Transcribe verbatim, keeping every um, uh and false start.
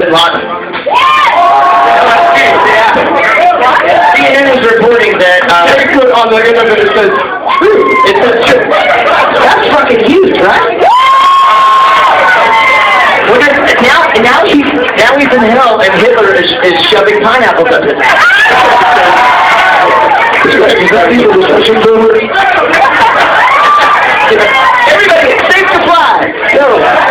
Laden. C N N is reporting that uh, Very good on the end of it. It says, it says that's fucking huge, right? Well, just, now, now he's now he's in hell, and Hitler is, is shoving pineapples up his ass. Everybody, safe to fly. Go.